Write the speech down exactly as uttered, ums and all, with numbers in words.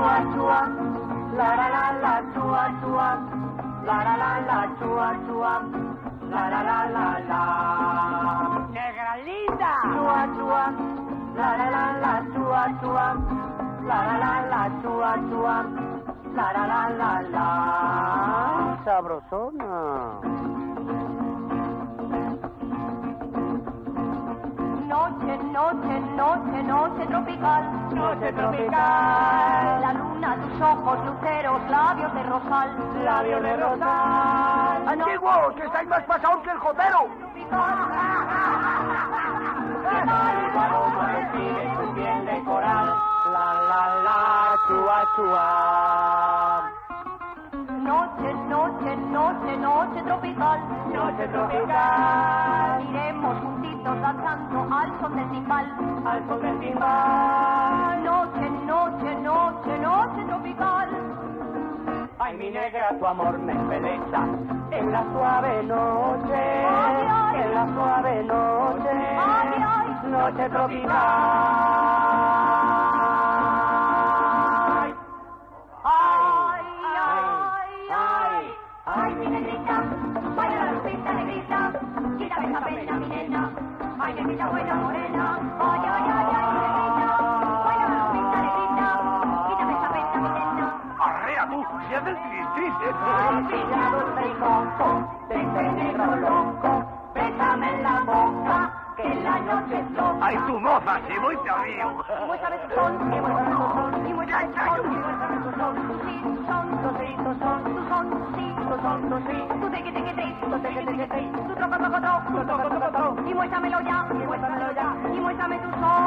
chua, chua, la la la la, chua, chua, la la la la, chua, chua, la la la la la. ¡Negra linda! Chua, chua, la la la la, chua, chua, la la la la, chua, chua, la la la la la. Sabrosona. Noche, noche, noche, noche tropical. Noche tropical. La luna, tus ojos, luceros, labios de rosal. Labios de rosal. ¡Antiguos, que estáis más pasados que el jotero! ¿Qué tal el aroma respire tu piel de coral? La la la, chua chua. Noche, noche, noche, noche tropical. Noche tropical. Iremos juntitos danzando al son del timbal. Al son del timbal. Noche, noche, noche, noche tropical. Ay, mi negra, tu amor me embeleza en la suave noche, Ay, ay. en la suave noche, Ay, ay. noche tropical. Ay, ay, ay. Ay, mi negrita, Baila la lupita negrita. Quítame esa pena, mi nena. Ay, negrita buena morena. Ay, ay, ay, ay, negrita. Baila la lupita negrita. Quítame esa pena, mi nena. ¡Arrea tú! ¡Si haces tristis! pillado del coco, de este negro loco, bésame en la boca, que la noche es loca. ¡Ay, tu moza, si voy te río! Muéstrame tu son, y muéstrame tu son, y muéstrame tu son, y muéstrame tu son. Sí, tu son, tu sí, tu son, tu son, sí, tu son, tu sí. Tu teque, teque, te, tu teque, teque, te, tu troco, troco, troco, tu troco, troco, troco. Y muéstramelo ya, y muéstramelo ya, y muéstrame tu son.